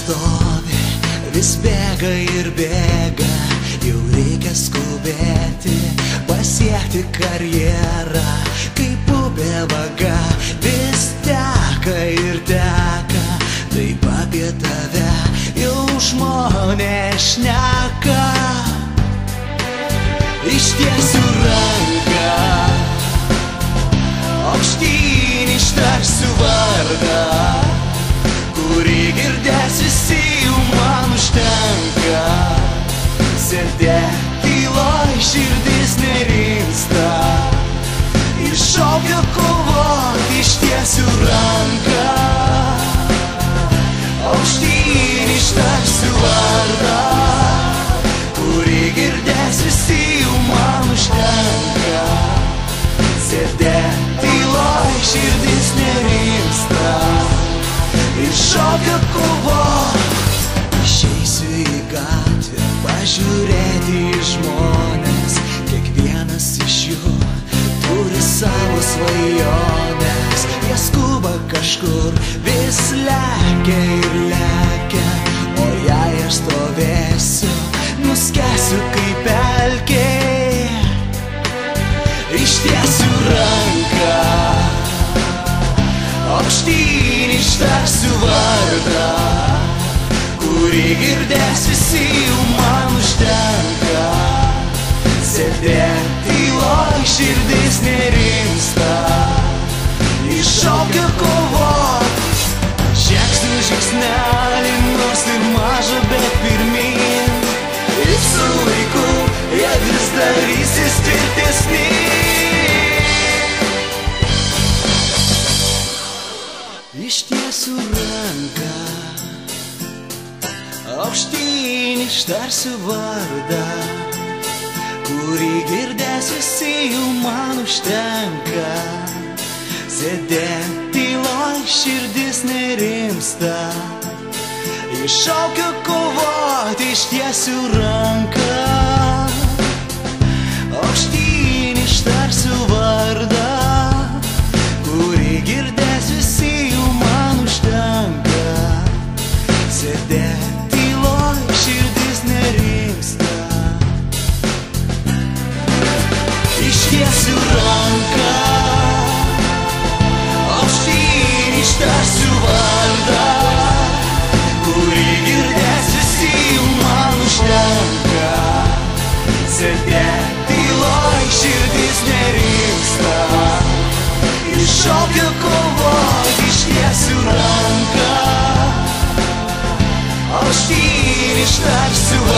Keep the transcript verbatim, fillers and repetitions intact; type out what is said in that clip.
nestovi, vis bėga ir bėga, jau reikia skubėti, pasiekti karjerą, kaip upė vaga, vis teka ir teka, taip apie tave jau žmonės šneka. Ištiesiu ranką, aukštyn ištarsiu vardą, kurį girdės visi, jau man užtenka. Sėdėt tyloj, širdis nerimsta, ir šaukia kovot. Ištiesiu ranką, aukštyn ištarsiu vardą, kurį girdės visi, jau man užtenka. Sėdėt tyloj, širdis nerimsta, ir šaukia kovot. Išeisiu į gatvę, pažiūrėti į žmones, kiekvienas iš jų turi savo svajones. Jie skuba kažkur, vis lekia ir lekia, o jei aš stovėsiu, nuskęsiu kaip pelkė. Ištiesiu ranką, aukštyn ištarsiu vardą, kurį girdės visi, jau man užtenka. Sėdėt tyloj, širdis nerimsta, iššaukia kovot. Žingsniu žingsnelį, nors ir maža, bet pirmyn, ir su laiku jie vis darysis tvirtesni. Ištiesiu ranką, aukštyn ištarsiu vardą, kurį girdės visi, jau man užtenka. Sėdėt tyloj, širdis nerimsta, iššaukia kovot. Ištiesiu ranką, aukštyn ištarsiu vardą, kurį girdės visi, jau man užtenka. Sėdėt tyloj, širdis nerimsta. Ištiesiu ranką, aukštyn ištarsiu vardą, kurį girdės visi, jau man užtenka. Sėdėt tyloj, širdis nerimsta, iššaukia kovot. Ištiesiu ranką, aukštyn ištarsiu vardą,